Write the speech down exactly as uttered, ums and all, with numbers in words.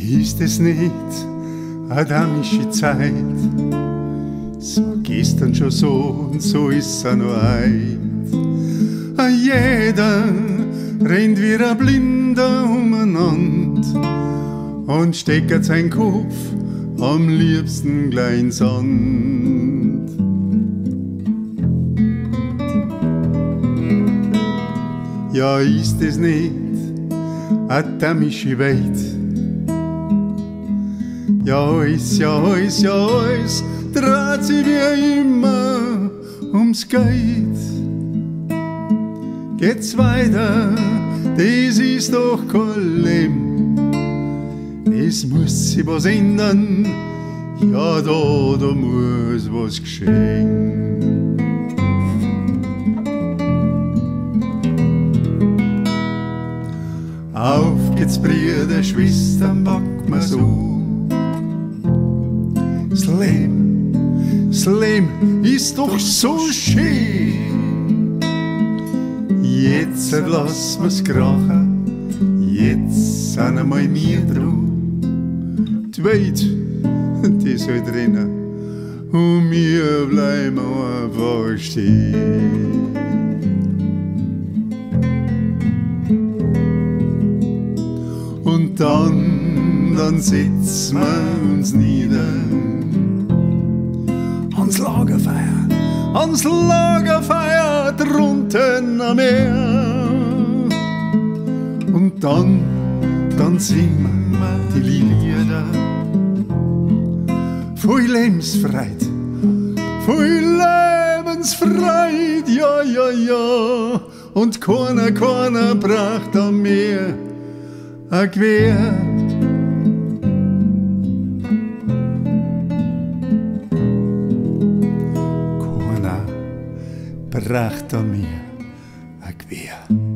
Ist es nicht adamische Zeit? Es war gestern schon so und so ist es noch heut. Jeder rennt wie ein Blinder umeinander und steckt seinen Kopf am liebsten gleich in Sand. Ja, ist es nicht adamische Welt? Ja, alles, ja, alles, ja, alles dreht sich wie immer ums Geld. Geht's weiter, das ist doch kein Leben. Es muss sich was ändern, ja, da, da muss was geschehen. Auf geht's, Brüder, Schwestern, packen wir's an. Das Leben, das Leben ist doch so schön. Jetzt lass mir's krachen, jetzt sind einmal wir dran. Die Welt, die soll drinnen und wir bleiben einfach stehen. Und dann, dann setzen wir uns nieder ans Lagerfeuer, ans Lagerfeuer drunten am Meer. Und dann, dann singen wir die Lieder voll Lebensfreude, voll Lebensfreude, ja, ja, ja. Und keiner, keiner braucht an mir ein Gewehr. Keiner braucht an mir ein Gewehr.